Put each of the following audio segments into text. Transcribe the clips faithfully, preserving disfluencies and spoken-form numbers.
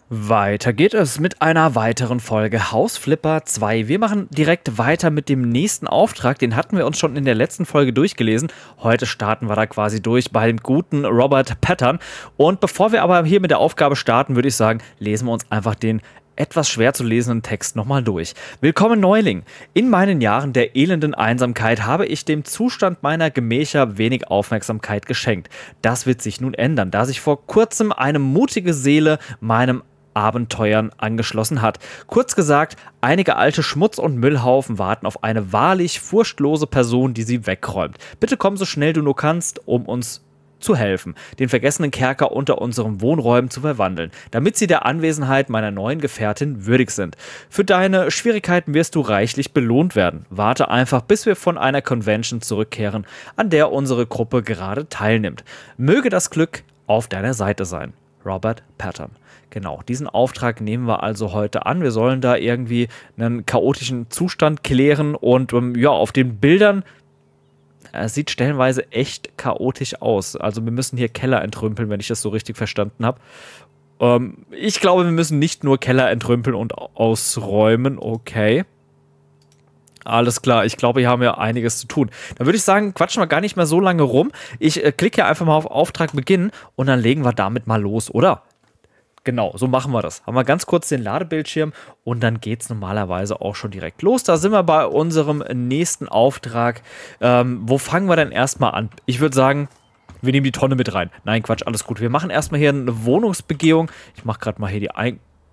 Weiter geht es mit einer weiteren Folge Hausflipper zwei. Wir machen direkt weiter mit dem nächsten Auftrag. Den hatten wir uns schon in der letzten Folge durchgelesen. Heute starten wir da quasi durch bei dem guten Robert Pattern. Und bevor wir aber hier mit der Aufgabe starten, würde ich sagen, lesen wir uns einfach den etwas schwer zu lesenden Text nochmal durch. Willkommen Neuling. In meinen Jahren der elenden Einsamkeit habe ich dem Zustand meiner Gemächer wenig Aufmerksamkeit geschenkt. Das wird sich nun ändern, da sich vor kurzem eine mutige Seele meinem Abenteuern angeschlossen hat. Kurz gesagt, einige alte Schmutz- und Müllhaufen warten auf eine wahrlich furchtlose Person, die sie wegräumt. Bitte komm so schnell du nur kannst, um uns zu helfen, den vergessenen Kerker unter unseren Wohnräumen zu verwandeln, damit sie der Anwesenheit meiner neuen Gefährtin würdig sind. Für deine Schwierigkeiten wirst du reichlich belohnt werden. Warte einfach, bis wir von einer Convention zurückkehren, an der unsere Gruppe gerade teilnimmt. Möge das Glück auf deiner Seite sein. Robert Pattern. Genau, diesen Auftrag nehmen wir also heute an. Wir sollen da irgendwie einen chaotischen Zustand klären und ähm, ja, auf den Bildern, es sieht stellenweise echt chaotisch aus. Also wir müssen hier Keller entrümpeln, wenn ich das so richtig verstanden habe. Ähm, ich glaube, wir müssen nicht nur Keller entrümpeln und ausräumen. Okay. Alles klar, ich glaube, hier haben wir einiges zu tun. Dann würde ich sagen, quatschen wir gar nicht mehr so lange rum. Ich äh, klicke einfach mal auf Auftrag beginnen und dann legen wir damit mal los, oder? Genau, so machen wir das. Haben wir ganz kurz den Ladebildschirm und dann geht es normalerweise auch schon direkt los. Da sind wir bei unserem nächsten Auftrag. Ähm, wo fangen wir denn erstmal an? Ich würde sagen, wir nehmen die Tonne mit rein. Nein, Quatsch, alles gut. Wir machen erstmal hier eine Wohnungsbegehung. Ich mache gerade mal hier die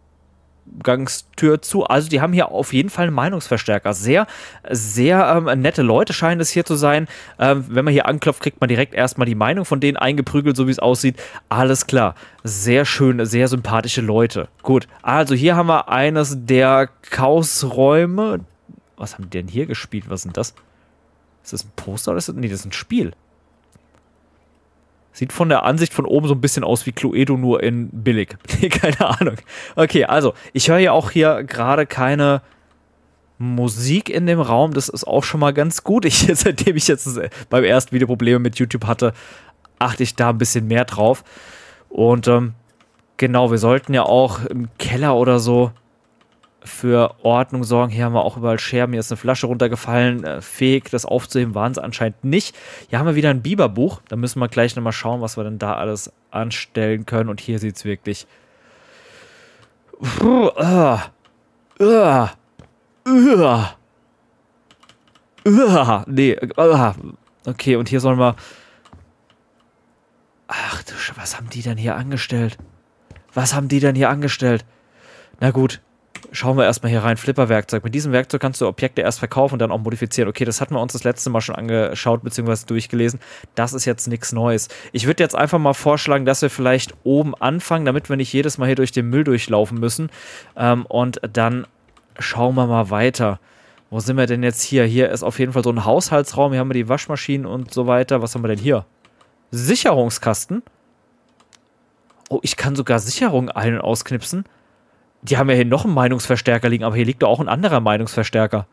Eingangstür zu. Also die haben hier auf jeden Fall einen Meinungsverstärker. Sehr, sehr ähm, nette Leute scheinen es hier zu sein. Ähm, wenn man hier anklopft, kriegt man direkt erstmal die Meinung von denen eingeprügelt, so wie es aussieht. Alles klar. Sehr schön, sehr sympathische Leute. Gut, also hier haben wir eines der Chaosräume. Was haben die denn hier gespielt? Was sind das? Ist das ein Poster oder ist das? Nee, das ist ein Spiel. Sieht von der Ansicht von oben so ein bisschen aus wie Cluedo, nur in billig. Keine Ahnung. Okay, also, ich höre ja auch hier gerade keine Musik in dem Raum. Das ist auch schon mal ganz gut. Ich, seitdem ich jetzt beim ersten Video Probleme mit YouTube hatte, achte ich da ein bisschen mehr drauf. Und ähm, genau, wir sollten ja auch im Keller oder so für Ordnung sorgen. Hier haben wir auch überall Scherben. Hier ist eine Flasche runtergefallen. Äh, fähig, das aufzuheben, waren sie anscheinend nicht. Hier haben wir wieder ein Biberbuch. Da müssen wir gleich nochmal schauen, was wir denn da alles anstellen können. Und hier sieht es wirklich... Uh, uh, uh, uh, uh, nee, uh, okay, und hier sollen wir... Ach du Sch... Was haben die denn hier angestellt? Was haben die denn hier angestellt? Na gut. Schauen wir erstmal hier rein. Flipper-Werkzeug. Mit diesem Werkzeug kannst du Objekte erst verkaufen und dann auch modifizieren. Okay, das hatten wir uns das letzte Mal schon angeschaut bzw. durchgelesen. Das ist jetzt nichts Neues. Ich würde jetzt einfach mal vorschlagen, dass wir vielleicht oben anfangen, damit wir nicht jedes Mal hier durch den Müll durchlaufen müssen. Ähm, und dann schauen wir mal weiter. Wo sind wir denn jetzt hier? Hier ist auf jeden Fall so ein Haushaltsraum. Hier haben wir die Waschmaschinen und so weiter. Was haben wir denn hier? Sicherungskasten. Oh, ich kann sogar Sicherungen ein- und ausknipsen. Die haben ja hier noch einen Meinungsverstärker liegen, aber hier liegt doch auch ein anderer Meinungsverstärker.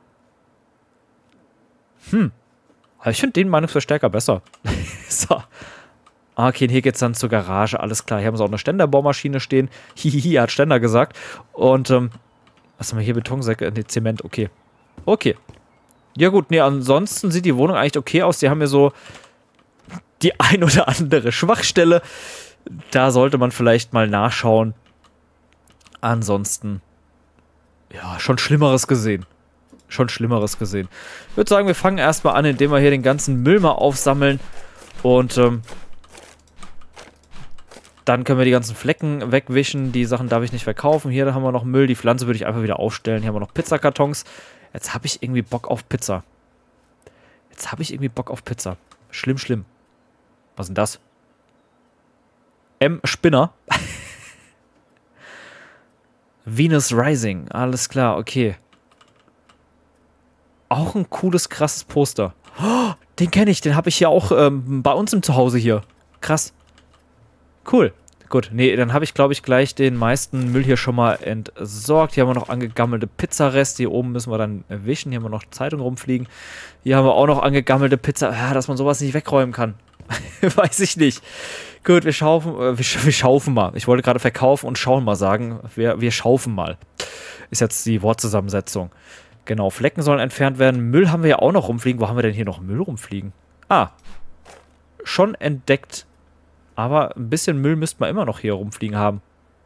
Hm. Aber ich finde den Meinungsverstärker besser. So. Okay, hier geht's dann zur Garage. Alles klar. Hier haben sie auch eine Ständerbaumaschine stehen. Hihihi, hat Ständer gesagt. Und, ähm, was haben wir hier? Betonsäcke? Ne, Zement. Okay. Okay. Ja gut, nee, ansonsten sieht die Wohnung eigentlich okay aus. Die haben hier so die ein oder andere Schwachstelle. Da sollte man vielleicht mal nachschauen. Ansonsten, ja, schon Schlimmeres gesehen. Schon Schlimmeres gesehen. Ich würde sagen, wir fangen erstmal an, indem wir hier den ganzen Müll mal aufsammeln. Und ähm, dann können wir die ganzen Flecken wegwischen. Die Sachen darf ich nicht verkaufen. Hier haben wir noch Müll. Die Pflanze würde ich einfach wieder aufstellen. Hier haben wir noch Pizzakartons. Jetzt habe ich irgendwie Bock auf Pizza. Jetzt habe ich irgendwie Bock auf Pizza. Schlimm, schlimm. Was ist denn das? M. Spinner. Venus Rising, alles klar, okay. Auch ein cooles, krasses Poster. Oh, den kenne ich, den habe ich ja auch ähm, bei uns im Zuhause hier. Krass. Cool. Gut, nee, dann habe ich, glaube ich, gleich den meisten Müll hier schon mal entsorgt. Hier haben wir noch angegammelte Pizzareste. Hier oben müssen wir dann wischen. Hier haben wir noch Zeitung rumfliegen. Hier haben wir auch noch angegammelte Pizza. Ja, dass man sowas nicht wegräumen kann. Weiß ich nicht. Gut, wir schaufen, äh, wir, wir schaufen mal. Ich wollte gerade verkaufen und schauen mal sagen. Wir, wir schaufen mal. Ist jetzt die Wortzusammensetzung. Genau, Flecken sollen entfernt werden. Müll haben wir ja auch noch rumfliegen. Wo haben wir denn hier noch Müll rumfliegen? Ah, schon entdeckt. Aber ein bisschen Müll müsste man immer noch hier rumfliegen haben.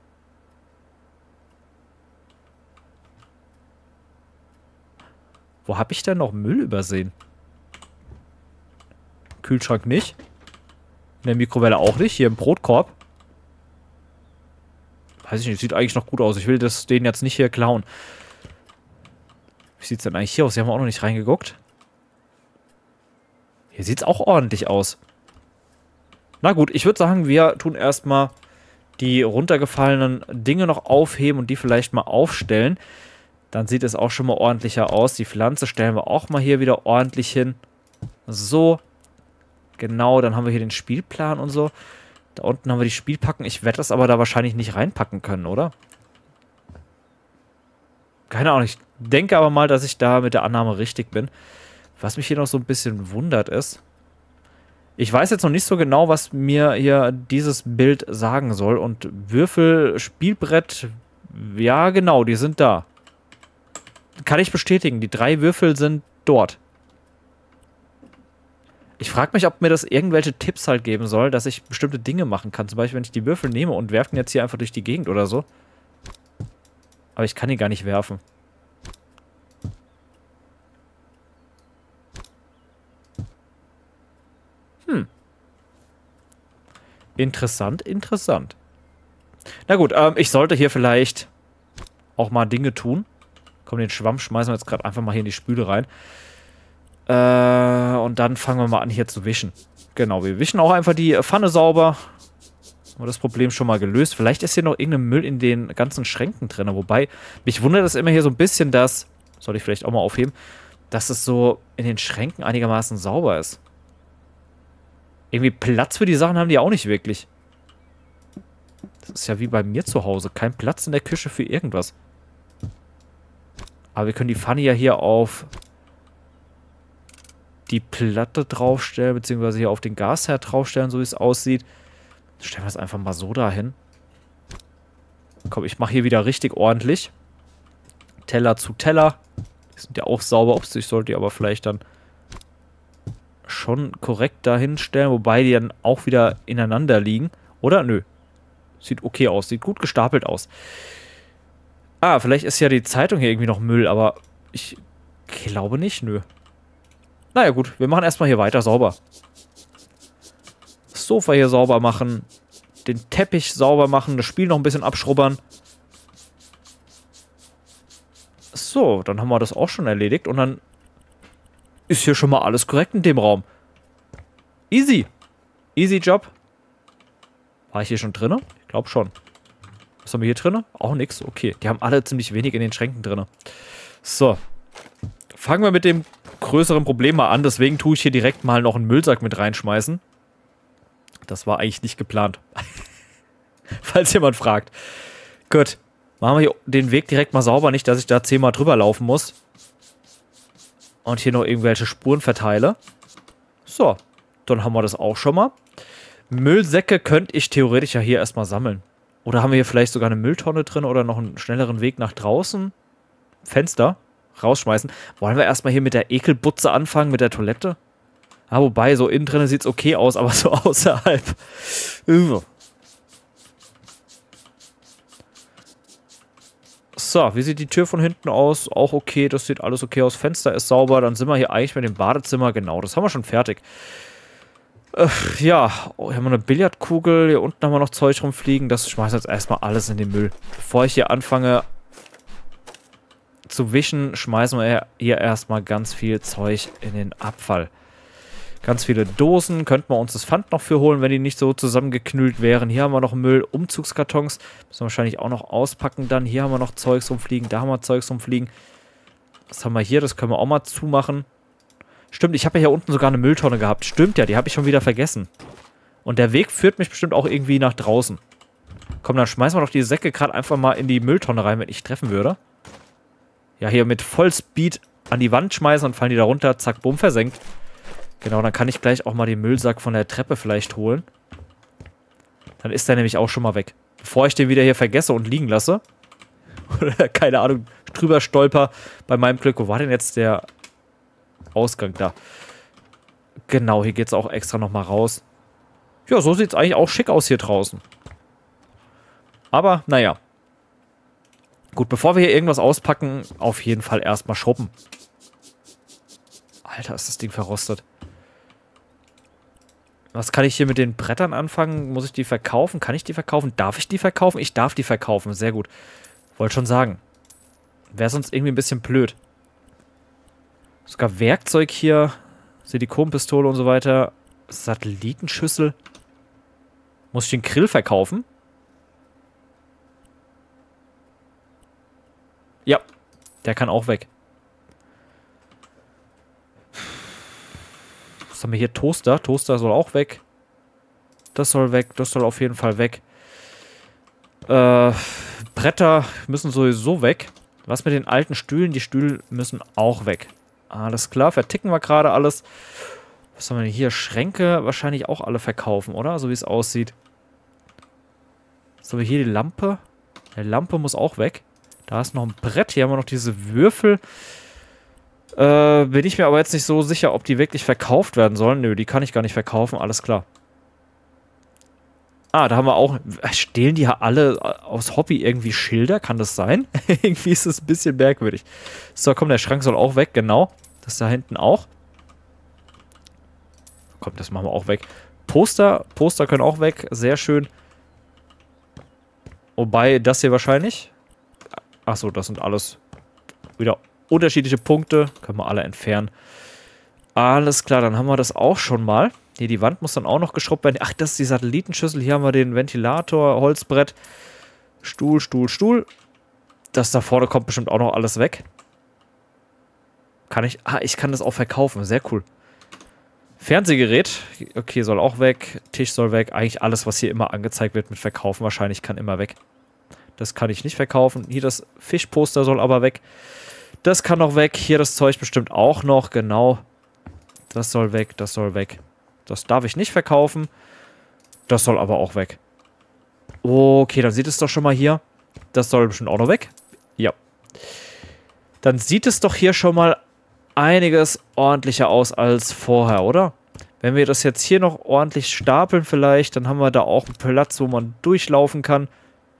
Wo habe ich denn noch Müll übersehen? Kühlschrank nicht. In der Mikrowelle auch nicht. Hier im Brotkorb. Weiß ich nicht, sieht eigentlich noch gut aus. Ich will das den jetzt nicht hier klauen. Wie sieht es denn eigentlich hier aus? Hier haben wir auch noch nicht reingeguckt. Hier sieht es auch ordentlich aus. Na gut, ich würde sagen, wir tun erstmal die runtergefallenen Dinge noch aufheben und die vielleicht mal aufstellen. Dann sieht es auch schon mal ordentlicher aus. Die Pflanze stellen wir auch mal hier wieder ordentlich hin. So. Genau, dann haben wir hier den Spielplan und so. Da unten haben wir die Spielpacken. Ich werde das aber da wahrscheinlich nicht reinpacken können, oder? Keine Ahnung. Ich denke aber mal, dass ich da mit der Annahme richtig bin. Was mich hier noch so ein bisschen wundert ist, ich weiß jetzt noch nicht so genau, was mir hier dieses Bild sagen soll. Und Würfel, Spielbrett, ja genau, die sind da. Kann ich bestätigen, die drei Würfel sind dort. Ich frage mich, ob mir das irgendwelche Tipps halt geben soll, dass ich bestimmte Dinge machen kann. Zum Beispiel, wenn ich die Würfel nehme und werfe ihn jetzt hier einfach durch die Gegend oder so. Aber ich kann ihn gar nicht werfen. Hm. Interessant, interessant. Na gut, ähm, ich sollte hier vielleicht auch mal Dinge tun. Komm, den Schwamm schmeißen wir jetzt gerade einfach mal hier in die Spüle rein. Äh, und dann fangen wir mal an hier zu wischen. Genau, wir wischen auch einfach die Pfanne sauber. Haben wir das Problem schon mal gelöst. Vielleicht ist hier noch irgendein Müll in den ganzen Schränken drin. Wobei, mich wundert es immer hier so ein bisschen, dass, soll ich vielleicht auch mal aufheben, dass es so in den Schränken einigermaßen sauber ist. Irgendwie Platz für die Sachen haben die auch nicht wirklich. Das ist ja wie bei mir zu Hause. Kein Platz in der Küche für irgendwas. Aber wir können die Pfanne ja hier auf die Platte draufstellen, beziehungsweise hier auf den Gasherd draufstellen, so wie es aussieht. Stellen wir es einfach mal so dahin. Komm, ich mache hier wieder richtig ordentlich. Teller zu Teller. Die sind ja auch sauber. Ups, ich sollte die aber vielleicht dann schon korrekt dahin stellen, wobei die dann auch wieder ineinander liegen. Oder? Nö. Sieht okay aus. Sieht gut gestapelt aus. Ah, vielleicht ist ja die Zeitung hier irgendwie noch Müll, aber ich glaube nicht. Nö. Naja gut, wir machen erstmal hier weiter sauber. Das Sofa hier sauber machen. Den Teppich sauber machen. Das Spiel noch ein bisschen abschrubbern. So, dann haben wir das auch schon erledigt. Und dann ist hier schon mal alles korrekt in dem Raum. Easy. Easy Job. War ich hier schon drin? Ich glaube schon. Was haben wir hier drin? Auch nichts. Okay, die haben alle ziemlich wenig in den Schränken drin. So. Fangen wir mit dem größeren Problem mal an. Deswegen tue ich hier direkt mal noch einen Müllsack mit reinschmeißen. Das war eigentlich nicht geplant. Falls jemand fragt. Gut. Machen wir hier den Weg direkt mal sauber. Nicht, dass ich da zehnmal drüber laufen muss. Und hier noch irgendwelche Spuren verteile. So. Dann haben wir das auch schon mal. Müllsäcke könnte ich theoretisch ja hier erstmal sammeln. Oder haben wir hier vielleicht sogar eine Mülltonne drin oder noch einen schnelleren Weg nach draußen? Fenster rausschmeißen. Wollen wir erstmal hier mit der Ekelbutze anfangen, mit der Toilette? Ah, wobei, so innen drin sieht es okay aus, aber so außerhalb. So, wie sieht die Tür von hinten aus? Auch okay, das sieht alles okay aus. Fenster ist sauber, dann sind wir hier eigentlich mit dem Badezimmer. Genau, das haben wir schon fertig. Äh, ja, oh, hier haben wir eine Billardkugel. Hier unten haben wir noch Zeug rumfliegen. Das schmeißen wir jetzt erstmal alles in den Müll. Bevor ich hier anfange zu wischen, schmeißen wir hier erstmal ganz viel Zeug in den Abfall. Ganz viele Dosen. Könnten wir uns das Pfand noch für holen, wenn die nicht so zusammengeknüllt wären. Hier haben wir noch Müll. Umzugskartons. Müssen wir wahrscheinlich auch noch auspacken dann. Hier haben wir noch Zeugs rumfliegen. Da haben wir Zeugs rumfliegen. Was haben wir hier? Das können wir auch mal zumachen. Stimmt, ich habe ja hier unten sogar eine Mülltonne gehabt. Stimmt ja, die habe ich schon wieder vergessen. Und der Weg führt mich bestimmt auch irgendwie nach draußen. Komm, dann schmeißen wir doch die Säcke gerade einfach mal in die Mülltonne rein, wenn ich treffen würde. Ja, hier mit Vollspeed an die Wand schmeißen und fallen die da runter. Zack, bumm, versenkt. Genau, dann kann ich gleich auch mal den Müllsack von der Treppe vielleicht holen. Dann ist der nämlich auch schon mal weg. Bevor ich den wieder hier vergesse und liegen lasse. Oder, keine Ahnung, drüber stolper bei meinem Glück. Wo war denn jetzt der Ausgang da? Genau, hier geht es auch extra nochmal raus. Ja, so sieht es eigentlich auch schick aus hier draußen. Aber, naja. Gut, bevor wir hier irgendwas auspacken, auf jeden Fall erstmal shoppen. Alter, ist das Ding verrostet. Was kann ich hier mit den Brettern anfangen? Muss ich die verkaufen? Kann ich die verkaufen? Darf ich die verkaufen? Ich darf die verkaufen. Sehr gut. Wollte schon sagen. Wäre sonst irgendwie ein bisschen blöd. Sogar Werkzeug hier. Silikonpistole und so weiter. Satellitenschüssel. Muss ich den Grill verkaufen? Ja. Der kann auch weg. Was haben wir hier? Toaster. Toaster soll auch weg. Das soll weg. Das soll auf jeden Fall weg. Äh, Bretter müssen sowieso weg. Was mit den alten Stühlen? Die Stühle müssen auch weg. Alles klar. Verticken wir gerade alles. Was haben wir denn hier? Schränke wahrscheinlich auch alle verkaufen, oder? So wie es aussieht. So, hier die Lampe. Die Lampe muss auch weg. Da ist noch ein Brett. Hier haben wir noch diese Würfel. Äh, bin ich mir aber jetzt nicht so sicher, ob die wirklich verkauft werden sollen. Nö, die kann ich gar nicht verkaufen. Alles klar. Ah, da haben wir auch... Stehlen die ja alle aus Hobby irgendwie Schilder? Kann das sein? Irgendwie ist das ein bisschen merkwürdig. So, komm, der Schrank soll auch weg. Genau. Das da hinten auch. Komm, das machen wir auch weg. Poster. Poster können auch weg. Sehr schön. Wobei, das hier wahrscheinlich... Achso, das sind alles wieder unterschiedliche Punkte. Können wir alle entfernen. Alles klar, dann haben wir das auch schon mal. Hier, die Wand muss dann auch noch geschrubbt werden. Ach, das ist die Satellitenschüssel. Hier haben wir den Ventilator, Holzbrett, Stuhl, Stuhl, Stuhl. Das da vorne kommt bestimmt auch noch alles weg. Kann ich... Ah, ich kann das auch verkaufen. Sehr cool. Fernsehgerät. Okay, soll auch weg. Tisch soll weg. Eigentlich alles, was hier immer angezeigt wird mit Verkaufen, wahrscheinlich kann immer weg. Das kann ich nicht verkaufen. Hier das Fischposter soll aber weg. Das kann noch weg. Hier das Zeug bestimmt auch noch. Genau. Das soll weg. Das soll weg. Das darf ich nicht verkaufen. Das soll aber auch weg. Okay, dann sieht es doch schon mal hier. Das soll bestimmt auch noch weg. Ja. Dann sieht es doch hier schon mal einiges ordentlicher aus als vorher, oder? Wenn wir das jetzt hier noch ordentlich stapeln vielleicht, dann haben wir da auch einen Platz, wo man durchlaufen kann.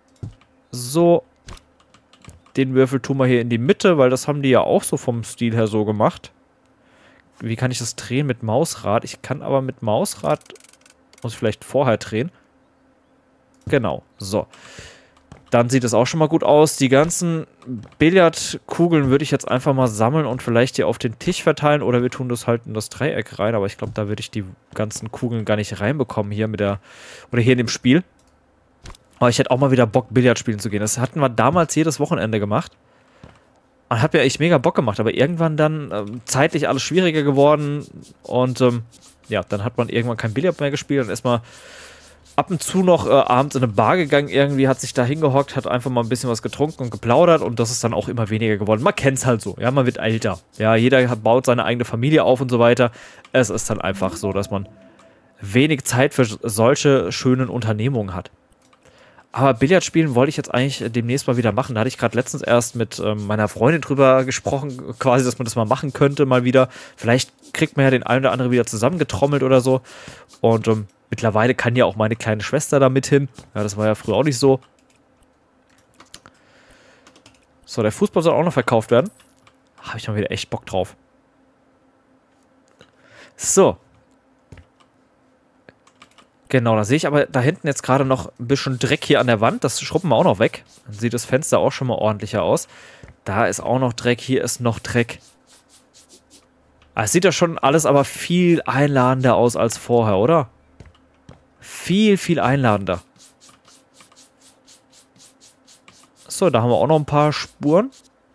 So. Den Würfel tun wir hier in die Mitte, weil das haben die ja auch so vom Stil her so gemacht. Wie kann ich das drehen mit Mausrad? Ich kann aber mit Mausrad... Muss ich vielleicht vorher drehen. Genau. So. Dann sieht es auch schon mal gut aus. Die ganzen Billardkugeln würde ich jetzt einfach mal sammeln und vielleicht hier auf den Tisch verteilen. Oder wir tun das halt in das Dreieck rein. Aber ich glaube, da würde ich die ganzen Kugeln gar nicht reinbekommen hier mit der... Oder hier in dem Spiel. Aber ich hätte auch mal wieder Bock, Billard spielen zu gehen. Das hatten wir damals jedes Wochenende gemacht. Und hat ja echt mega Bock gemacht. Aber irgendwann dann ähm, zeitlich alles schwieriger geworden. Und ähm, ja, dann hat man irgendwann kein Billard mehr gespielt. Und erstmal ab und zu noch äh, abends in eine Bar gegangen. Irgendwie hat sich da hingehockt, hat einfach mal ein bisschen was getrunken und geplaudert. Und das ist dann auch immer weniger geworden. Man kennt es halt so. Ja, man wird älter. Ja, jeder hat, baut seine eigene Familie auf und so weiter. Es ist dann einfach so, dass man wenig Zeit für solche schönen Unternehmungen hat. Aber Billard spielen wollte ich jetzt eigentlich demnächst mal wieder machen. Da hatte ich gerade letztens erst mit ähm, meiner Freundin drüber gesprochen, quasi, dass man das mal machen könnte, mal wieder. Vielleicht kriegt man ja den einen oder anderen wieder zusammengetrommelt oder so. Und ähm, mittlerweile kann ja auch meine kleine Schwester da mit hin. Ja, das war ja früher auch nicht so. So, der Fußball soll auch noch verkauft werden. Habe ich mal wieder echt Bock drauf. So. Genau, da sehe ich aber da hinten jetzt gerade noch ein bisschen Dreck hier an der Wand. Das schrubben wir auch noch weg. Dann sieht das Fenster auch schon mal ordentlicher aus. Da ist auch noch Dreck, hier ist noch Dreck. Es sieht ja schon alles aber viel einladender aus als vorher, oder? Viel, viel einladender. So, da haben wir auch noch ein paar Spuren.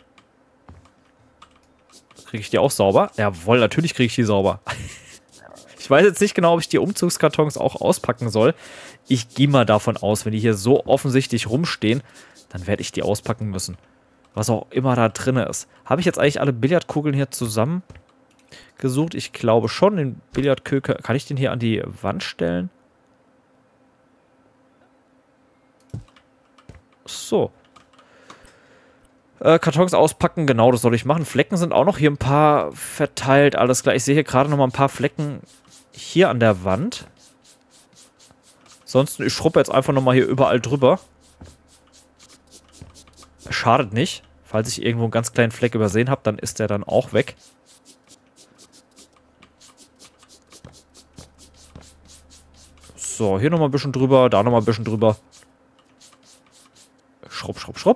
Kriege ich die auch sauber? Jawohl, natürlich kriege ich die sauber. Ich weiß jetzt nicht genau, ob ich die Umzugskartons auch auspacken soll. Ich gehe mal davon aus, wenn die hier so offensichtlich rumstehen, dann werde ich die auspacken müssen. Was auch immer da drin ist. Habe ich jetzt eigentlich alle Billardkugeln hier zusammen? gesucht? Ich glaube schon. Den Billardköker. Kann ich den hier an die Wand stellen? So. Äh, Kartons auspacken. Genau, das soll ich machen. Flecken sind auch noch hier ein paar verteilt. Alles klar. Ich sehe hier gerade noch mal ein paar Flecken hier an der Wand. Ansonsten, ich schruppe jetzt einfach noch mal hier überall drüber. Schadet nicht. Falls ich irgendwo einen ganz kleinen Fleck übersehen habe, dann ist der dann auch weg. So, hier nochmal ein bisschen drüber, da nochmal ein bisschen drüber. Schrupp, schrupp, schrupp.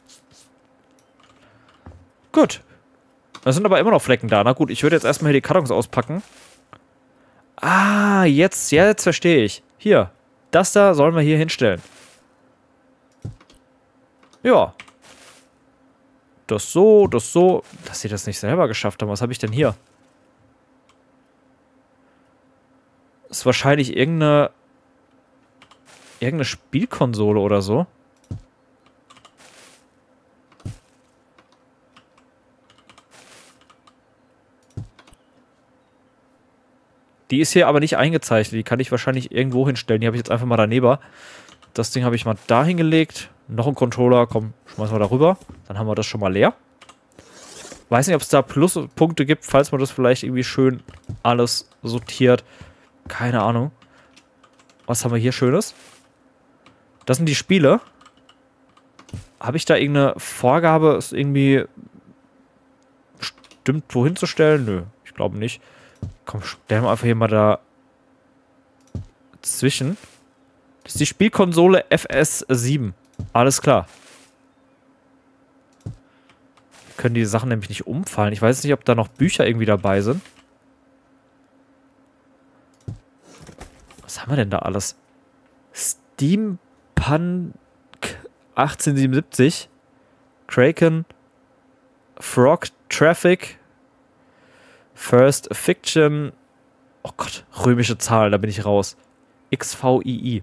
Gut. Da sind aber immer noch Flecken da. Na gut, ich würde jetzt erstmal hier die Kartons auspacken. Ah, jetzt, jetzt verstehe ich. Hier, das da sollen wir hier hinstellen. Ja. Das so, das so. Dass sie das nicht selber geschafft haben. Was habe ich denn hier? Ist wahrscheinlich irgendeine... Irgendeine Spielkonsole oder so. Die ist hier aber nicht eingezeichnet. Die kann ich wahrscheinlich irgendwo hinstellen. Die habe ich jetzt einfach mal daneben. Das Ding habe ich mal da hingelegt. Noch ein Controller. Komm, schmeißen wir da rüber. Dann haben wir das schon mal leer. Weiß nicht, ob es da Pluspunkte gibt, falls man das vielleicht irgendwie schön alles sortiert. Keine Ahnung. Was haben wir hier Schönes? Das sind die Spiele. Habe ich da irgendeine Vorgabe, es irgendwie stimmt wohin zu stellen? Nö, ich glaube nicht. Komm, stellen wir einfach hier mal da zwischen. Das ist die Spielkonsole F S sieben. Alles klar. Können die Sachen nämlich nicht umfallen. Ich weiß nicht, ob da noch Bücher irgendwie dabei sind. Was haben wir denn da alles? Steampunk achtzehnhundertsiebenundsiebzig. Kraken. Frog Traffic. First Fiction. Oh Gott, römische Zahlen, da bin ich raus. X V I I.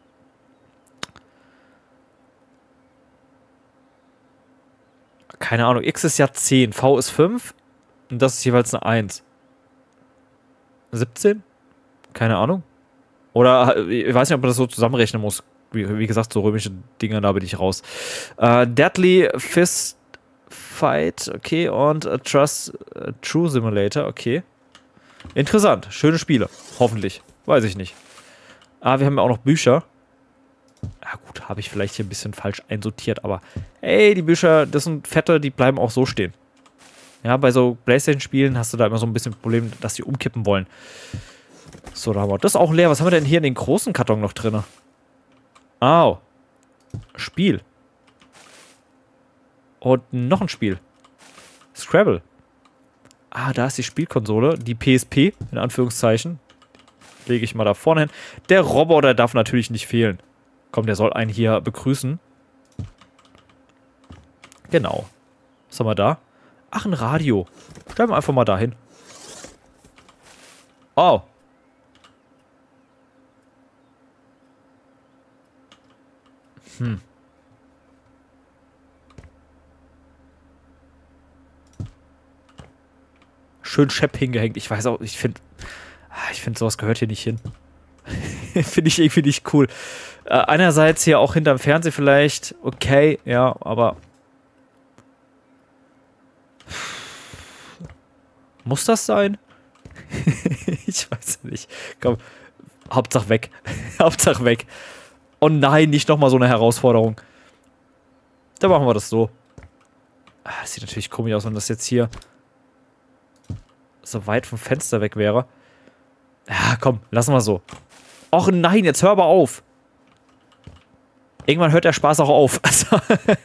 Keine Ahnung, X ist ja zehn, V ist fünf und das ist jeweils eine eins. siebzehn? Keine Ahnung. Oder ich weiß nicht, ob man das so zusammenrechnen muss. Wie, wie gesagt, so römische Dinger, da bin ich raus. Äh, Deadly Fist Fight, okay, und uh, Trust uh, True Simulator, okay. Interessant, schöne Spiele, hoffentlich. Weiß ich nicht. Ah, wir haben ja auch noch Bücher. Ja gut, habe ich vielleicht hier ein bisschen falsch einsortiert, aber ey, die Bücher, das sind fette, die bleiben auch so stehen. Ja, bei so PlayStation-Spielen hast du da immer so ein bisschen Problem, dass die umkippen wollen. So, da haben wir das auch leer. Was haben wir denn hier in den großen Karton noch drin? Au. Spiel. Und noch ein Spiel. Scrabble. Ah, da ist die Spielkonsole. Die P S P, in Anführungszeichen. Lege ich mal da vorne hin. Der Roboter darf natürlich nicht fehlen. Komm, der soll einen hier begrüßen. Genau. Was haben wir da? Ach, ein Radio. Stellen wir einfach mal da hin. Oh. Hm. Schön Schepp hingehängt. Ich weiß auch, ich finde, ich finde, sowas gehört hier nicht hin. Finde ich irgendwie nicht cool. Äh, einerseits hier auch hinterm Fernseher vielleicht, okay, ja, aber muss das sein? Ich weiß nicht. Komm, Hauptsache weg. Hauptsache weg. Oh nein, nicht nochmal so eine Herausforderung. Dann machen wir das so. Ah, das sieht natürlich komisch aus, wenn das jetzt hier so weit vom Fenster weg wäre. Ja, komm, lassen wir so. Och nein, jetzt hör aber auf. Irgendwann hört der Spaß auch auf. Also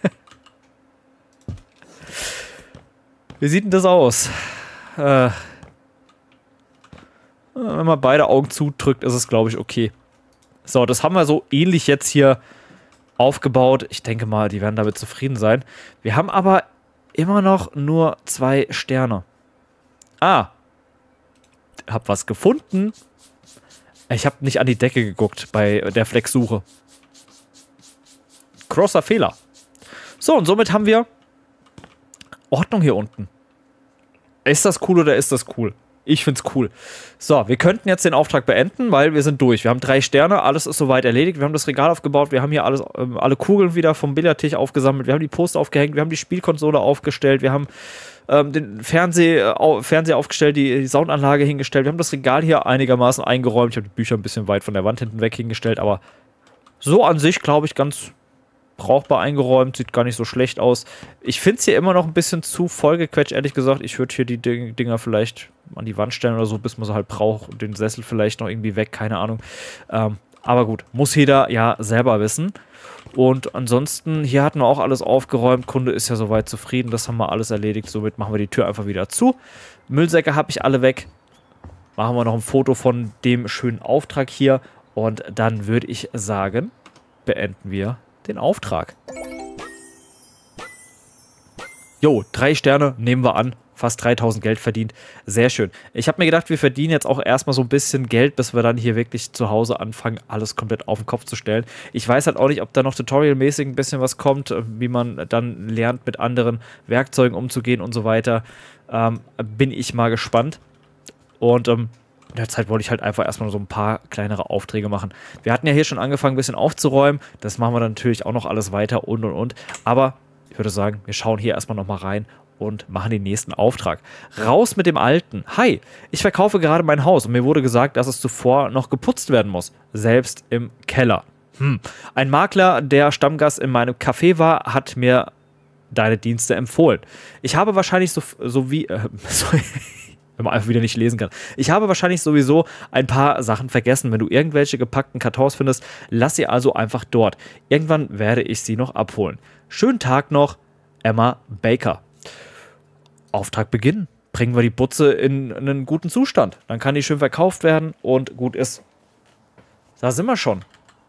wie sieht denn das aus? Äh, wenn man beide Augen zudrückt, ist es, glaube ich, okay. So, das haben wir so ähnlich jetzt hier aufgebaut. Ich denke mal, die werden damit zufrieden sein. Wir haben aber immer noch nur zwei Sterne. Ah. Hab was gefunden. Ich habe nicht an die Decke geguckt bei der Flecksuche. Großer Fehler. So, und somit haben wir Ordnung hier unten. Ist das cool oder ist das cool? Ich find's cool. So, wir könnten jetzt den Auftrag beenden, weil wir sind durch. Wir haben drei Sterne, alles ist soweit erledigt. Wir haben das Regal aufgebaut, wir haben hier alles, äh, alle Kugeln wieder vom Billardtisch aufgesammelt, wir haben die Poster aufgehängt, wir haben die Spielkonsole aufgestellt, wir haben ähm, den Fernseh, äh, Fernseher aufgestellt, die, die Soundanlage hingestellt, wir haben das Regal hier einigermaßen eingeräumt. Ich habe die Bücher ein bisschen weit von der Wand hinten weg hingestellt, aber so an sich, glaube ich, ganz brauchbar eingeräumt, sieht gar nicht so schlecht aus. Ich finde es hier immer noch ein bisschen zu vollgequetscht, ehrlich gesagt. Ich würde hier die Ding Dinger vielleicht an die Wand stellen oder so, bis man sie halt braucht und den Sessel vielleicht noch irgendwie weg, keine Ahnung. Ähm, aber gut, muss jeder ja selber wissen. Und ansonsten, hier hatten wir auch alles aufgeräumt. Kunde ist ja soweit zufrieden, das haben wir alles erledigt. Somit machen wir die Tür einfach wieder zu. Müllsäcke habe ich alle weg. Machen wir noch ein Foto von dem schönen Auftrag hier. Und dann würde ich sagen, beenden wir den Auftrag. Jo, drei Sterne nehmen wir an. Fast dreitausend Geld verdient. Sehr schön. Ich habe mir gedacht, wir verdienen jetzt auch erstmal so ein bisschen Geld, bis wir dann hier wirklich zu Hause anfangen, alles komplett auf den Kopf zu stellen. Ich weiß halt auch nicht, ob da noch tutorialmäßig ein bisschen was kommt, wie man dann lernt, mit anderen Werkzeugen umzugehen und so weiter. Ähm, bin ich mal gespannt. Und ähm, in der Zeit wollte ich halt einfach erstmal so ein paar kleinere Aufträge machen. Wir hatten ja hier schon angefangen, ein bisschen aufzuräumen. Das machen wir dann natürlich auch noch alles weiter und und und. Aber ich würde sagen, wir schauen hier erstmal nochmal rein und machen den nächsten Auftrag. Raus mit dem Alten. Hi, ich verkaufe gerade mein Haus und mir wurde gesagt, dass es zuvor noch geputzt werden muss. Selbst im Keller. Hm. Ein Makler, der Stammgast in meinem Café war, hat mir deine Dienste empfohlen. Ich habe wahrscheinlich so, so wie... Äh, sorry. Wenn man einfach wieder nicht lesen kann. Ich habe wahrscheinlich sowieso ein paar Sachen vergessen. Wenn du irgendwelche gepackten Kartons findest, lass sie also einfach dort. Irgendwann werde ich sie noch abholen. Schönen Tag noch, Emma Baker. Auftrag beginnen. Bringen wir die Butze in einen guten Zustand. Dann kann die schön verkauft werden und gut ist. Da sind wir schon.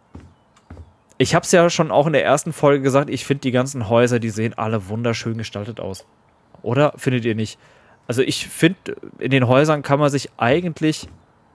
Ich habe es ja schon auch in der ersten Folge gesagt, ich finde die ganzen Häuser, die sehen alle wunderschön gestaltet aus. Oder findet ihr nicht? Also ich finde, in den Häusern kann man sich eigentlich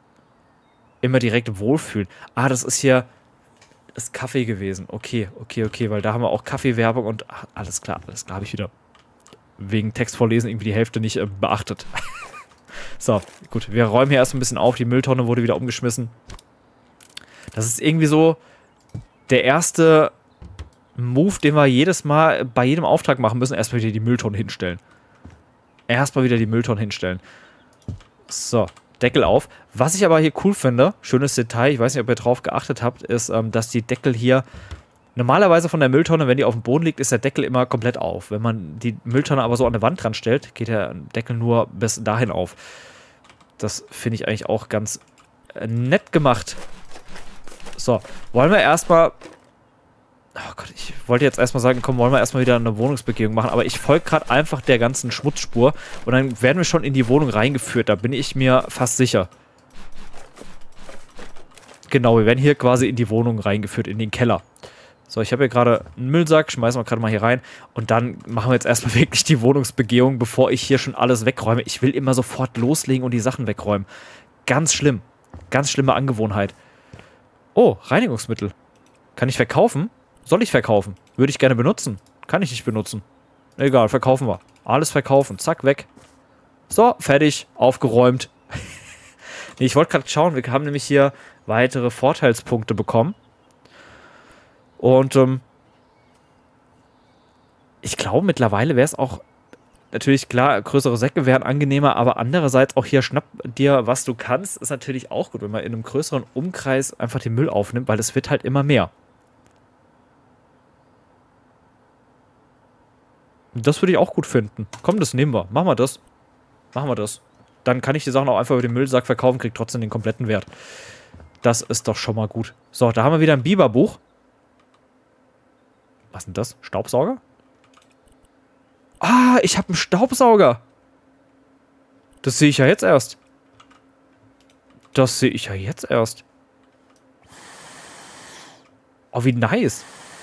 immer direkt wohlfühlen. Ah, das ist hier das Kaffee gewesen. Okay, okay, okay, weil da haben wir auch Kaffeewerbung und ach, alles klar, alles klar, habe ich wieder wegen Textvorlesen irgendwie die Hälfte nicht äh, beachtet. So, gut, wir räumen hier erst ein bisschen auf. Die Mülltonne wurde wieder umgeschmissen. Das ist irgendwie so der erste Move, den wir jedes Mal bei jedem Auftrag machen müssen. Erstmal wieder die Mülltonne hinstellen. Erstmal wieder die Mülltonne hinstellen. So, Deckel auf. Was ich aber hier cool finde, schönes Detail, ich weiß nicht, ob ihr drauf geachtet habt, ist, ähm, dass die Deckel hier, normalerweise von der Mülltonne, wenn die auf dem Boden liegt, ist der Deckel immer komplett auf. Wenn man die Mülltonne aber so an der Wand dran stellt, geht der Deckel nur bis dahin auf. Das finde ich eigentlich auch ganz äh, nett gemacht. So, wollen wir erstmal... Oh Gott, ich wollte jetzt erstmal sagen, komm, wollen wir erstmal wieder eine Wohnungsbegehung machen, aber ich folge gerade einfach der ganzen Schmutzspur und dann werden wir schon in die Wohnung reingeführt, da bin ich mir fast sicher. Genau, wir werden hier quasi in die Wohnung reingeführt, in den Keller. So, ich habe hier gerade einen Müllsack, schmeißen wir gerade mal hier rein und dann machen wir jetzt erstmal wirklich die Wohnungsbegehung, bevor ich hier schon alles wegräume. Ich will immer sofort loslegen und die Sachen wegräumen. Ganz schlimm. Ganz schlimme Angewohnheit. Oh, Reinigungsmittel. Kann ich verkaufen? Soll ich verkaufen? Würde ich gerne benutzen. Kann ich nicht benutzen. Egal, verkaufen wir. Alles verkaufen. Zack, weg. So, fertig. Aufgeräumt. Nee, ich wollte gerade schauen. Wir haben nämlich hier weitere Vorteilspunkte bekommen. Und ähm, ich glaube, mittlerweile wäre es auch natürlich klar, größere Säcke wären angenehmer, aber andererseits auch hier schnapp dir, was du kannst, ist natürlich auch gut, wenn man in einem größeren Umkreis einfach den Müll aufnimmt, weil es wird halt immer mehr. Das würde ich auch gut finden. Komm, das nehmen wir. Machen wir das. Machen wir das. Dann kann ich die Sachen auch einfach über den Müllsack verkaufen, krieg trotzdem den kompletten Wert. Das ist doch schon mal gut. So, da haben wir wieder ein Biberbuch. Was ist denn das? Staubsauger? Ah, ich habe einen Staubsauger. Das sehe ich ja jetzt erst. Das sehe ich ja jetzt erst. Oh, wie nice.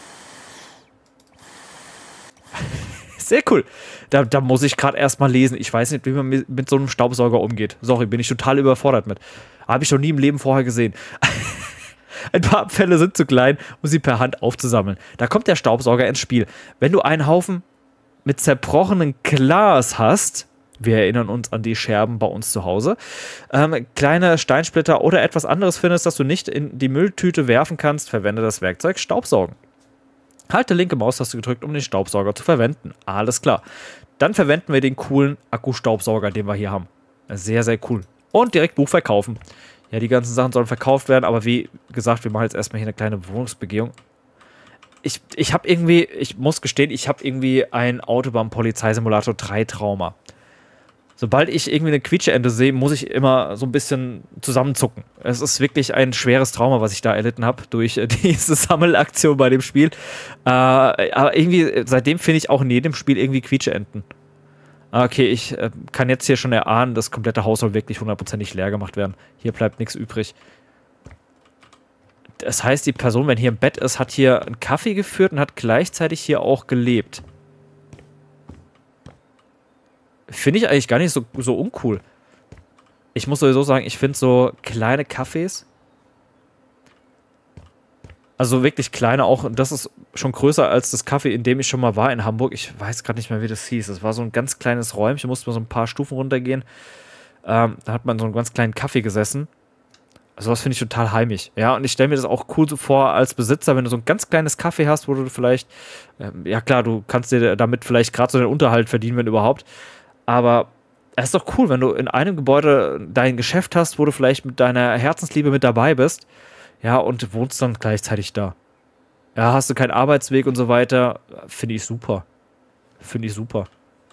Sehr cool. Da, da muss ich gerade erstmal lesen. Ich weiß nicht, wie man mit, mit so einem Staubsauger umgeht. Sorry, bin ich total überfordert mit. Habe ich schon nie im Leben vorher gesehen. Ein paar Abfälle sind zu klein, um sie per Hand aufzusammeln. Da kommt der Staubsauger ins Spiel. Wenn du einen Haufen mit zerbrochenem Glas hast, Wir erinnern uns an die Scherben bei uns zu Hause. Ähm, kleine Steinsplitter oder etwas anderes findest, das du nicht in die Mülltüte werfen kannst, verwende das Werkzeug Staubsaugen. Halte linke Maustaste gedrückt, um den Staubsauger zu verwenden. Alles klar. Dann verwenden wir den coolen Akkustaubsauger, den wir hier haben. Sehr, sehr cool. Und direkt Buch verkaufen. Ja, die ganzen Sachen sollen verkauft werden, aber wie gesagt, wir machen jetzt erstmal hier eine kleine Wohnungsbegehung. Ich, ich habe irgendwie, ich muss gestehen, ich habe irgendwie ein Autobahn-Polizeisimulator drei Trauma. Sobald ich irgendwie eine Quietscheente sehe, muss ich immer so ein bisschen zusammenzucken. Es ist wirklich ein schweres Trauma, was ich da erlitten habe durch äh, diese Sammelaktion bei dem Spiel. Äh, aber irgendwie, seitdem finde ich auch in jedem Spiel irgendwie Quietscheenten. Okay, ich äh, kann jetzt hier schon erahnen, das komplette Haus soll wirklich hundertprozentig leer gemacht werden. Hier bleibt nichts übrig. Das heißt, die Person, wenn hier im Bett ist, hat hier einen Kaffee geführt und hat gleichzeitig hier auch gelebt. Finde ich eigentlich gar nicht so, so uncool. Ich muss sowieso sagen, ich finde so kleine Cafés, also wirklich kleine auch, das ist schon größer als das Café, in dem ich schon mal war in Hamburg. Ich weiß gerade nicht mehr, wie das hieß. Es war so ein ganz kleines Räumchen, musste man so ein paar Stufen runtergehen. Ähm, da hat man so einen ganz kleinen Kaffee gesessen. Also das finde ich total heimisch. Ja, und ich stelle mir das auch cool so vor als Besitzer, wenn du so ein ganz kleines Café hast, wo du vielleicht, ähm, ja klar, du kannst dir damit vielleicht gerade so den Unterhalt verdienen, wenn überhaupt. Aber es ist doch cool, wenn du in einem Gebäude dein Geschäft hast, wo du vielleicht mit deiner Herzensliebe mit dabei bist, ja, und wohnst dann gleichzeitig da. Ja, hast du keinen Arbeitsweg und so weiter, finde ich super. Finde ich super.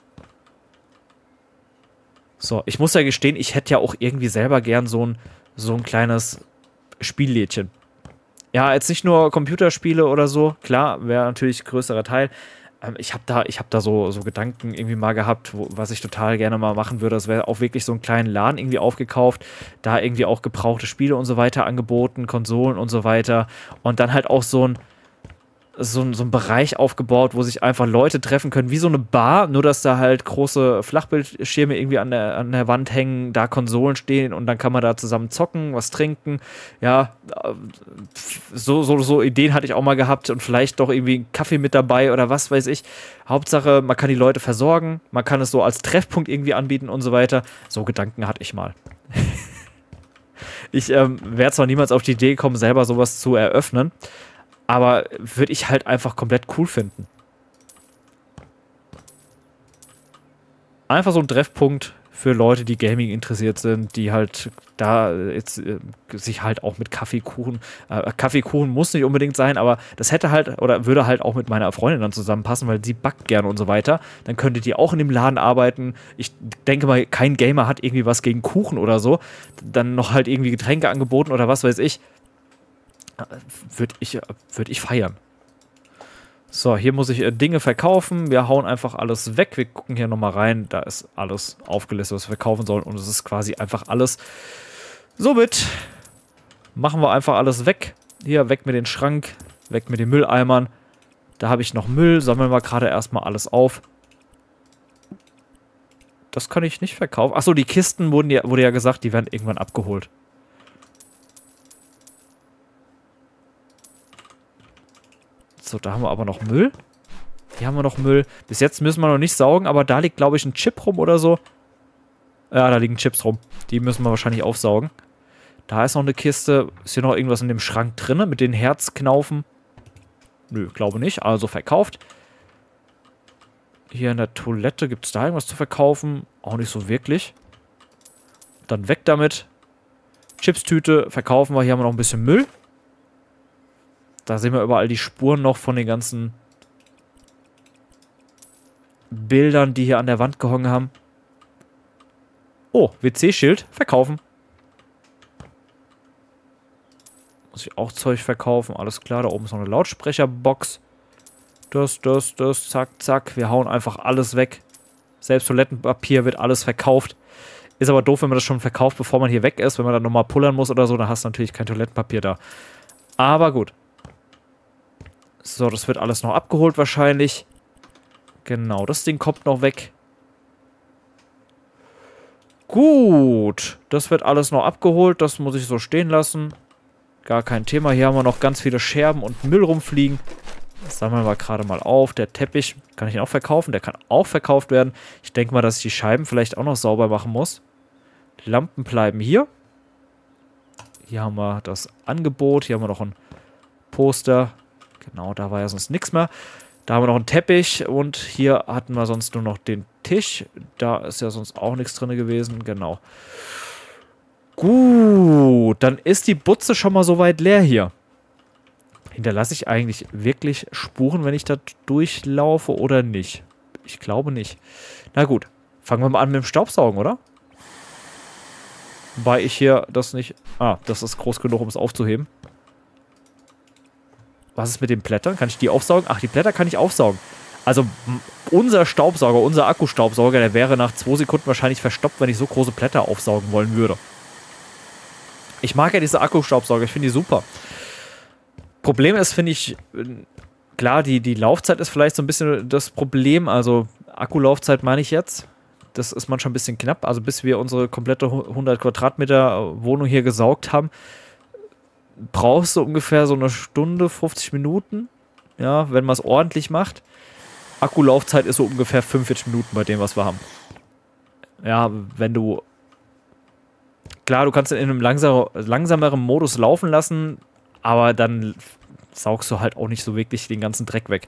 So, ich muss ja gestehen, ich hätte ja auch irgendwie selber gern so ein, so ein kleines Spiellädchen. Ja, jetzt nicht nur Computerspiele oder so, klar, wäre natürlich ein größerer Teil. Ich habe da, ich hab da so, so Gedanken irgendwie mal gehabt, wo, was ich total gerne mal machen würde. Das wäre auch wirklich so einen kleinen Laden irgendwie aufgekauft, da irgendwie auch gebrauchte Spiele und so weiter angeboten, Konsolen und so weiter. Und dann halt auch so ein, so ein, so ein Bereich aufgebaut, wo sich einfach Leute treffen können, wie so eine Bar, nur dass da halt große Flachbildschirme irgendwie an der, an der Wand hängen, da Konsolen stehen und dann kann man da zusammen zocken, was trinken. Ja, so, so, so Ideen hatte ich auch mal gehabt und vielleicht doch irgendwie einen Kaffee mit dabei oder was weiß ich. Hauptsache, man kann die Leute versorgen, man kann es so als Treffpunkt irgendwie anbieten und so weiter. So Gedanken hatte ich mal. Ich ähm, werde zwar niemals auf die Idee kommen, selber sowas zu eröffnen, aber würde ich halt einfach komplett cool finden. Einfach so ein Treffpunkt für Leute, die Gaming interessiert sind, die halt da jetzt äh, sich halt auch mit Kaffeekuchen, äh, Kaffeekuchen muss nicht unbedingt sein, aber das hätte halt oder würde halt auch mit meiner Freundin dann zusammenpassen, weil sie backt gerne und so weiter. Dann könntet ihr auch in dem Laden arbeiten. Ich denke mal, kein Gamer hat irgendwie was gegen Kuchen oder so. Dann noch halt irgendwie Getränke angeboten oder was weiß ich. Würde ich, würd ich feiern. So, hier muss ich äh, Dinge verkaufen. Wir hauen einfach alles weg. Wir gucken hier nochmal rein. Da ist alles aufgelistet, was wir verkaufen sollen. Und es ist quasi einfach alles. Somit machen wir einfach alles weg. Hier, weg mit dem Schrank. Weg mit den Mülleimern. Da habe ich noch Müll. Sammeln wir gerade erstmal alles auf. Das kann ich nicht verkaufen. Achso, die Kisten wurden ja, wurde ja gesagt, die werden irgendwann abgeholt. So, da haben wir aber noch Müll. Hier haben wir noch Müll. Bis jetzt müssen wir noch nicht saugen, aber da liegt, glaube ich, ein Chip rum oder so. Ja, da liegen Chips rum. Die müssen wir wahrscheinlich aufsaugen. Da ist noch eine Kiste. Ist hier noch irgendwas in dem Schrank drin mit den Herzknaufen? Nö, glaube nicht. Also verkauft. Hier in der Toilette, gibt es da irgendwas zu verkaufen? Auch nicht so wirklich. Dann weg damit. Chipstüte verkaufen wir. Hier haben wir noch ein bisschen Müll. Da sehen wir überall die Spuren noch von den ganzen Bildern, die hier an der Wand gehangen haben. Oh, W C-Schild. Verkaufen. Muss ich auch Zeug verkaufen. Alles klar, da oben ist noch eine Lautsprecherbox. Das, das, das, zack, zack. Wir hauen einfach alles weg. Selbst Toilettenpapier wird alles verkauft. Ist aber doof, wenn man das schon verkauft, bevor man hier weg ist. Wenn man dann nochmal pullern muss oder so, dann hast du natürlich kein Toilettenpapier da. Aber gut. So, das wird alles noch abgeholt wahrscheinlich. Genau, das Ding kommt noch weg. Gut, das wird alles noch abgeholt. Das muss ich so stehen lassen. Gar kein Thema. Hier haben wir noch ganz viele Scherben und Müll rumfliegen. Das sammeln wir gerade mal auf. Der Teppich, kann ich ihn auch verkaufen? Der kann auch verkauft werden. Ich denke mal, dass ich die Scheiben vielleicht auch noch sauber machen muss. Die Lampen bleiben hier. Hier haben wir das Angebot. Hier haben wir noch ein Poster. Genau, da war ja sonst nichts mehr. Da haben wir noch einen Teppich und hier hatten wir sonst nur noch den Tisch. Da ist ja sonst auch nichts drin gewesen. Genau. Gut, dann ist die Butze schon mal soweit leer hier. Hinterlasse ich eigentlich wirklich Spuren, wenn ich da durchlaufe oder nicht? Ich glaube nicht. Na gut, fangen wir mal an mit dem Staubsaugen, oder? Wobei ich hier das nicht... Ah, das ist groß genug, um es aufzuheben. Was ist mit den Blättern? Kann ich die aufsaugen? Ach, die Blätter kann ich aufsaugen. Also unser Staubsauger, unser Akkustaubsauger, der wäre nach zwei Sekunden wahrscheinlich verstopft, wenn ich so große Blätter aufsaugen wollen würde. Ich mag ja diese Akkustaubsauger, ich finde die super. Problem ist, finde ich, klar, die, die Laufzeit ist vielleicht so ein bisschen das Problem. Also Akkulaufzeit meine ich jetzt. Das ist manchmal ein bisschen knapp. Also bis wir unsere komplette hundert Quadratmeter Wohnung hier gesaugt haben, brauchst du ungefähr so eine Stunde, fünfzig Minuten. Ja, wenn man es ordentlich macht. Akkulaufzeit ist so ungefähr fünfundvierzig Minuten bei dem, was wir haben. Ja, wenn du... Klar, du kannst ihn in einem langsamer, langsameren Modus laufen lassen, aber dann saugst du halt auch nicht so wirklich den ganzen Dreck weg.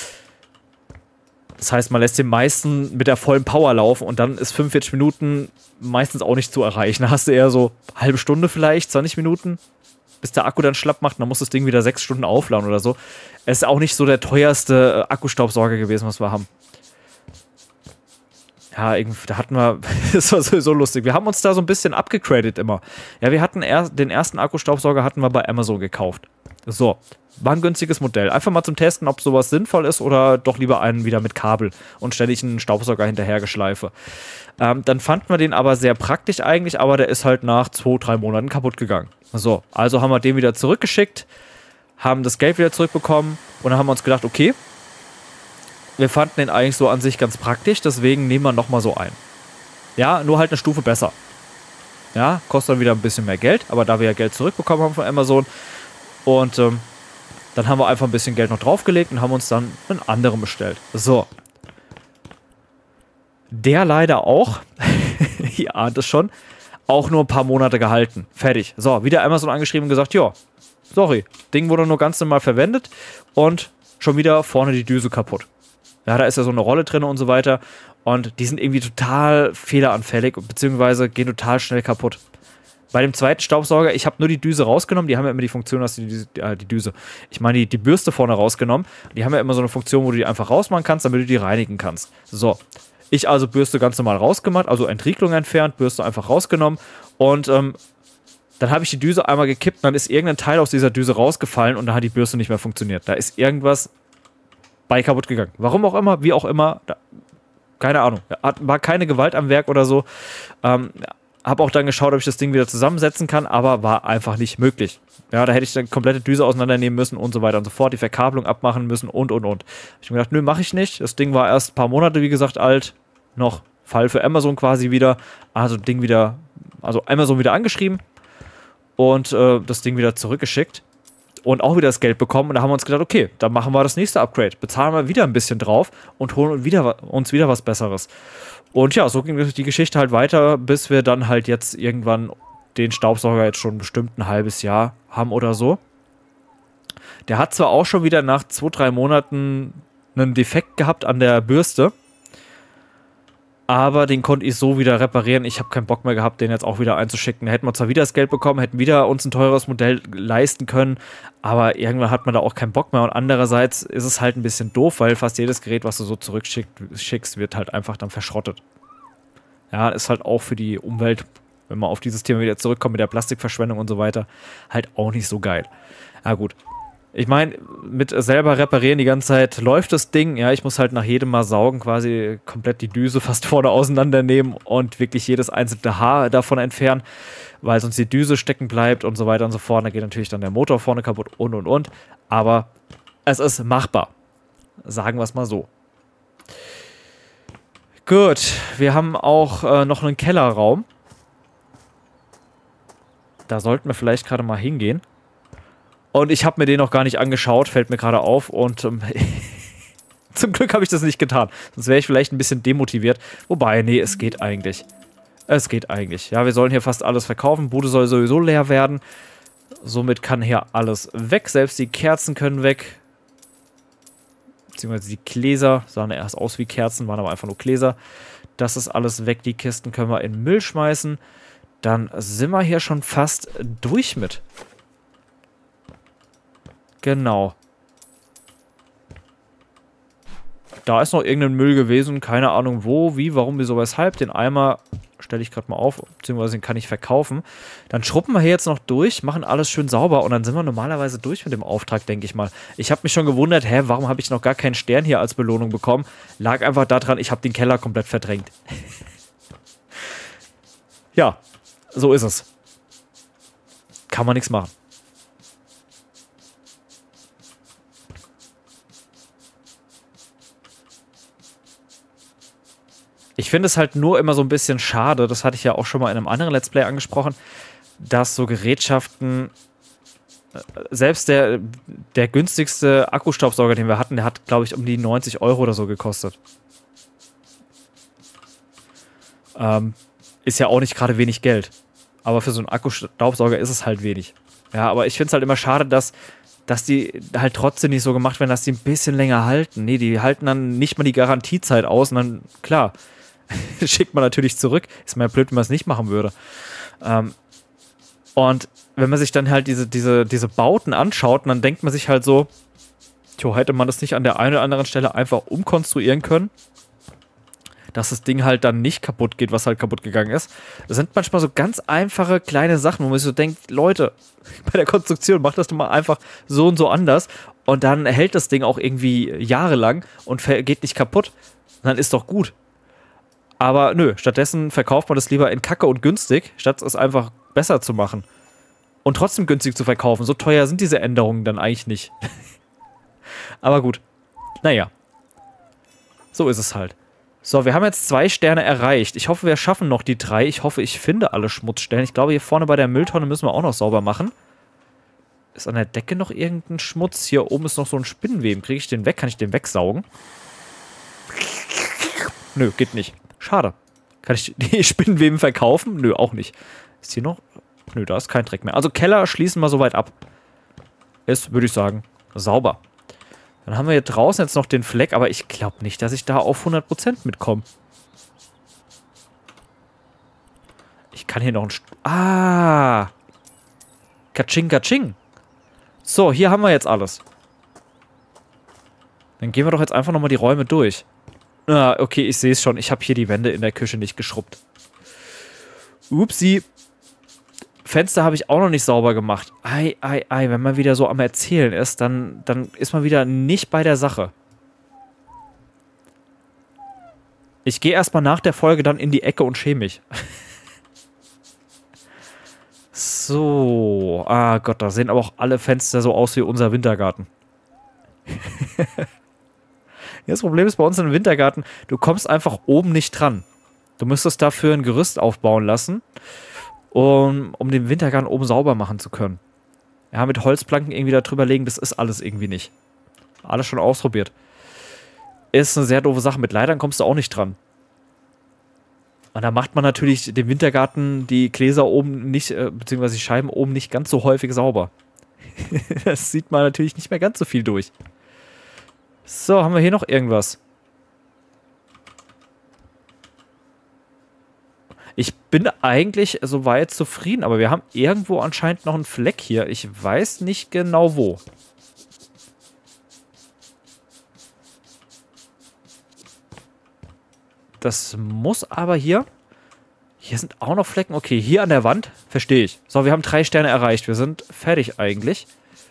Das heißt, man lässt den meisten mit der vollen Power laufen und dann ist fünfundvierzig Minuten meistens auch nicht zu erreichen. Da hast du eher so eine halbe Stunde vielleicht, zwanzig Minuten, bis der Akku dann schlapp macht. Dann muss das Ding wieder sechs Stunden aufladen oder so. Es ist auch nicht so der teuerste Akkustaubsauger gewesen, was wir haben. Ja, irgendwie, da hatten wir, das war sowieso lustig. Wir haben uns da so ein bisschen abgegradet immer. Ja, wir hatten er, den ersten Akkustaubsauger hatten wir bei Amazon gekauft. So, war ein günstiges Modell. Einfach mal zum Testen, ob sowas sinnvoll ist oder doch lieber einen wieder mit Kabel und ständig einen Staubsauger hinterhergeschleife. Ähm, dann fanden wir den aber sehr praktisch eigentlich, aber der ist halt nach zwei, drei Monaten kaputt gegangen. So, also haben wir den wieder zurückgeschickt, haben das Geld wieder zurückbekommen und dann haben wir uns gedacht, okay, wir fanden den eigentlich so an sich ganz praktisch, deswegen nehmen wir nochmal so einen. Ja, nur halt eine Stufe besser. Ja, kostet dann wieder ein bisschen mehr Geld, aber da wir ja Geld zurückbekommen haben von Amazon und ähm, dann haben wir einfach ein bisschen Geld noch draufgelegt und haben uns dann einen anderen bestellt. So. Der leider auch, ihr ahnt es schon, auch nur ein paar Monate gehalten. Fertig. So, wieder Amazon angeschrieben und gesagt, ja, sorry, Ding wurde nur ganz normal verwendet und schon wieder vorne die Düse kaputt. Ja, da ist ja so eine Rolle drin und so weiter. Und die sind irgendwie total fehleranfällig, beziehungsweise gehen total schnell kaputt. Bei dem zweiten Staubsauger, ich habe nur die Düse rausgenommen. Die haben ja immer die Funktion, dass die, die, äh, die Düse, ich meine die, die Bürste vorne rausgenommen. Die haben ja immer so eine Funktion, wo du die einfach rausmachen kannst, damit du die reinigen kannst. So, ich also Bürste ganz normal rausgemacht, also Entriegelung entfernt, Bürste einfach rausgenommen. Und ähm, dann habe ich die Düse einmal gekippt und dann ist irgendein Teil aus dieser Düse rausgefallen und dann hat die Bürste nicht mehr funktioniert. Da ist irgendwas bei kaputt gegangen. Warum auch immer, wie auch immer, da, keine Ahnung. Hat, war keine Gewalt am Werk oder so. Ähm, habe auch dann geschaut, ob ich das Ding wieder zusammensetzen kann, aber war einfach nicht möglich. Ja, da hätte ich dann komplette Düse auseinandernehmen müssen und so weiter und so fort, die Verkabelung abmachen müssen und, und, und. Ich habe mir gedacht, nö, mache ich nicht. Das Ding war erst ein paar Monate, wie gesagt, alt. Noch Fall für Amazon quasi wieder. Also Ding wieder, also Amazon wieder angeschrieben und äh, das Ding wieder zurückgeschickt. Und auch wieder das Geld bekommen. Und da haben wir uns gedacht, okay, dann machen wir das nächste Upgrade. Bezahlen wir wieder ein bisschen drauf und holen wieder, uns wieder was Besseres. Und ja, so ging die Geschichte halt weiter, bis wir dann halt jetzt irgendwann den Staubsauger jetzt schon bestimmt ein halbes Jahr haben oder so. Der hat zwar auch schon wieder nach zwei, drei Monaten einen Defekt gehabt an der Bürste, aber den konnte ich so wieder reparieren. Ich habe keinen Bock mehr gehabt, den jetzt auch wieder einzuschicken. Da hätten wir zwar wieder das Geld bekommen, hätten wieder uns ein teures Modell leisten können, aber irgendwann hat man da auch keinen Bock mehr. Und andererseits ist es halt ein bisschen doof, weil fast jedes Gerät, was du so zurückschickst, wird halt einfach dann verschrottet. Ja, ist halt auch für die Umwelt, wenn man auf dieses Thema wieder zurückkommt mit der Plastikverschwendung und so weiter, halt auch nicht so geil. Ja gut. Ich meine, mit selber reparieren die ganze Zeit läuft das Ding. Ja, ich muss halt nach jedem Mal saugen quasi komplett die Düse fast vorne auseinandernehmen und wirklich jedes einzelne Haar davon entfernen, weil sonst die Düse stecken bleibt und so weiter und so fort. Da geht natürlich dann der Motor vorne kaputt und und und. Aber es ist machbar. Sagen wir es mal so. Gut, wir haben auch äh, noch einen Kellerraum. Da sollten wir vielleicht gerade mal hingehen. Und ich habe mir den noch gar nicht angeschaut, fällt mir gerade auf. Und ähm, zum Glück habe ich das nicht getan. Sonst wäre ich vielleicht ein bisschen demotiviert. Wobei, nee, es geht eigentlich. Es geht eigentlich. Ja, wir sollen hier fast alles verkaufen. Bude soll sowieso leer werden. Somit kann hier alles weg. Selbst die Kerzen können weg. Beziehungsweise die Gläser. Sahen erst aus wie Kerzen, waren aber einfach nur Gläser. Das ist alles weg. Die Kisten können wir in den Müll schmeißen. Dann sind wir hier schon fast durch mit. Genau. Da ist noch irgendein Müll gewesen. Keine Ahnung wo, wie, warum, wieso, weshalb. Den Eimer stelle ich gerade mal auf. Beziehungsweise den kann ich verkaufen. Dann schruppen wir hier jetzt noch durch, machen alles schön sauber. Und dann sind wir normalerweise durch mit dem Auftrag, denke ich mal. Ich habe mich schon gewundert, hä, warum habe ich noch gar keinen Stern hier als Belohnung bekommen? Lag einfach daran, ich habe den Keller komplett verdrängt. Ja, so ist es. Kann man nichts machen. Ich finde es halt nur immer so ein bisschen schade, das hatte ich ja auch schon mal in einem anderen Let's Play angesprochen, dass so Gerätschaften, selbst der, der günstigste Akkustaubsauger, den wir hatten, der hat, glaube ich, um die neunzig Euro oder so gekostet. Ähm, ist ja auch nicht gerade wenig Geld. Aber für so einen Akkustaubsauger ist es halt wenig. Ja, aber ich finde es halt immer schade, dass, dass die halt trotzdem nicht so gemacht werden, dass die ein bisschen länger halten. Nee, die halten dann nicht mal die Garantiezeit aus und dann, klar, schickt man natürlich zurück. Ist mir ja blöd, wenn man es nicht machen würde. Ähm, und wenn man sich dann halt diese, diese, diese Bauten anschaut, dann denkt man sich halt so, tjo, hätte man das nicht an der einen oder anderen Stelle einfach umkonstruieren können, dass das Ding halt dann nicht kaputt geht, was halt kaputt gegangen ist. Das sind manchmal so ganz einfache kleine Sachen, wo man sich so denkt, Leute, bei der Konstruktion macht das doch mal einfach so und so anders und dann hält das Ding auch irgendwie jahrelang und geht nicht kaputt. Dann ist doch gut. Aber nö, stattdessen verkauft man das lieber in Kacke und günstig, statt es einfach besser zu machen. Und trotzdem günstig zu verkaufen. So teuer sind diese Änderungen dann eigentlich nicht. Aber gut. Naja. So ist es halt. So, wir haben jetzt zwei Sterne erreicht. Ich hoffe, wir schaffen noch die drei. Ich hoffe, ich finde alle Schmutzstellen. Ich glaube, hier vorne bei der Mülltonne müssen wir auch noch sauber machen. Ist an der Decke noch irgendein Schmutz? Hier oben ist noch so ein Spinnenweben. Kriege ich den weg? Kann ich den wegsaugen? Nö, geht nicht. Schade. Kann ich die Spinnenweben verkaufen? Nö, auch nicht. Ist hier noch? Nö, da ist kein Dreck mehr. Also Keller schließen wir soweit ab. Ist, würde ich sagen, sauber. Dann haben wir hier draußen jetzt noch den Fleck, aber ich glaube nicht, dass ich da auf hundert Prozent mitkomme. Ich kann hier noch ein... St ah! Katsching, katsching. So, hier haben wir jetzt alles. Dann gehen wir doch jetzt einfach nochmal die Räume durch. Ah, okay, ich sehe es schon. Ich habe hier die Wände in der Küche nicht geschrubbt. Upsi. Fenster habe ich auch noch nicht sauber gemacht. Ei, ei, ei. Wenn man wieder so am Erzählen ist, dann, dann ist man wieder nicht bei der Sache. Ich gehe erstmal nach der Folge dann in die Ecke und schäme mich. So. Ah Gott, da sehen aber auch alle Fenster so aus wie unser Wintergarten. Das Problem ist bei uns im Wintergarten, du kommst einfach oben nicht dran. Du müsstest dafür ein Gerüst aufbauen lassen, um, um den Wintergarten oben sauber machen zu können. Ja, mit Holzplanken irgendwie da drüber legen, das ist alles irgendwie nicht. Alles schon ausprobiert. Ist eine sehr doofe Sache. Mit Leitern kommst du auch nicht dran. Und da macht man natürlich den Wintergarten, die Gläser oben nicht, äh, beziehungsweise die Scheiben oben nicht ganz so häufig sauber. Das sieht man natürlich nicht mehr ganz so viel durch. So, haben wir hier noch irgendwas? Ich bin eigentlich soweit zufrieden, aber wir haben irgendwo anscheinend noch einen Fleck hier. Ich weiß nicht genau wo. Das muss aber hier... Hier sind auch noch Flecken. Okay, hier an der Wand. Verstehe ich. So, wir haben drei Sterne erreicht. Wir sind fertig eigentlich.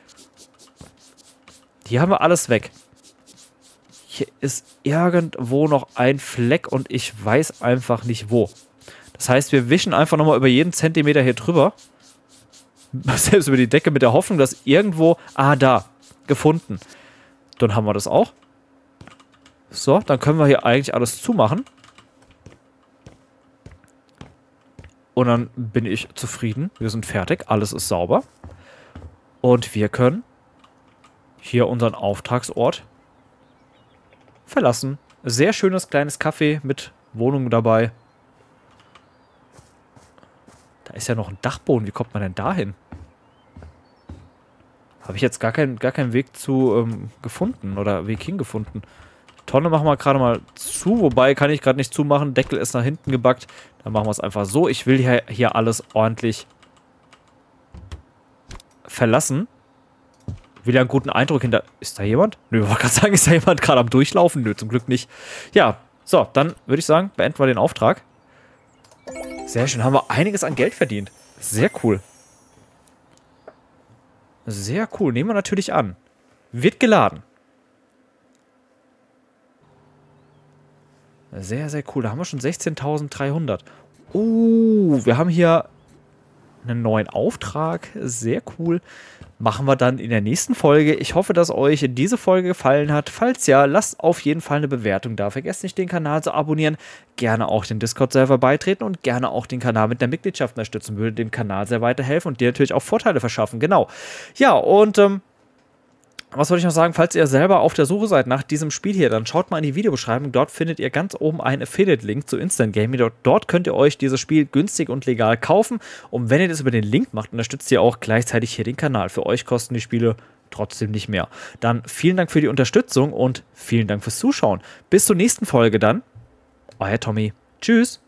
Hier haben wir alles weg. Hier ist irgendwo noch ein Fleck und ich weiß einfach nicht wo. Das heißt, wir wischen einfach nochmal über jeden Zentimeter hier drüber. Selbst über die Decke mit der Hoffnung, dass irgendwo... Ah, da. Gefunden. Dann haben wir das auch. So, dann können wir hier eigentlich alles zumachen. Und dann bin ich zufrieden. Wir sind fertig. Alles ist sauber. Und wir können hier unseren Auftragsort verlassen. Sehr schönes kleines Café mit Wohnung dabei. Da ist ja noch ein Dachboden. Wie kommt man denn da hin? Habe ich jetzt gar, kein, gar keinen Weg zu ähm, gefunden oder Weg hingefunden. Tonne machen wir gerade mal zu, wobei kann ich gerade nicht zumachen. Deckel ist nach hinten gebackt. Dann machen wir es einfach so. Ich will hier, hier alles ordentlich verlassen. Will ja einen guten Eindruck hinter... Ist da jemand? Nö, ich wollte gerade sagen, ist da jemand gerade am Durchlaufen? Nö, zum Glück nicht. Ja, so, dann würde ich sagen, beenden wir den Auftrag. Sehr schön, haben wir einiges an Geld verdient. Sehr cool. Sehr cool, nehmen wir natürlich an. Wird geladen. Sehr, sehr cool. Da haben wir schon sechzehntausenddreihundert. Oh, wir haben hier einen neuen Auftrag. Sehr cool. Machen wir dann in der nächsten Folge. Ich hoffe, dass euch diese Folge gefallen hat. Falls ja, lasst auf jeden Fall eine Bewertung da. Vergesst nicht, den Kanal zu abonnieren. Gerne auch den Discord-Server beitreten und gerne auch den Kanal mit der Mitgliedschaft unterstützen. Würde dem Kanal sehr weiterhelfen und dir natürlich auch Vorteile verschaffen. Genau. Ja, und ähm, was wollte ich noch sagen? Falls ihr selber auf der Suche seid nach diesem Spiel hier, dann schaut mal in die Videobeschreibung. Dort findet ihr ganz oben einen Affiliate-Link zu Instant Gaming. Dort, dort könnt ihr euch dieses Spiel günstig und legal kaufen. Und wenn ihr das über den Link macht, unterstützt ihr auch gleichzeitig hier den Kanal. Für euch kosten die Spiele trotzdem nicht mehr. Dann vielen Dank für die Unterstützung und vielen Dank fürs Zuschauen. Bis zur nächsten Folge dann. Euer Tommy. Tschüss.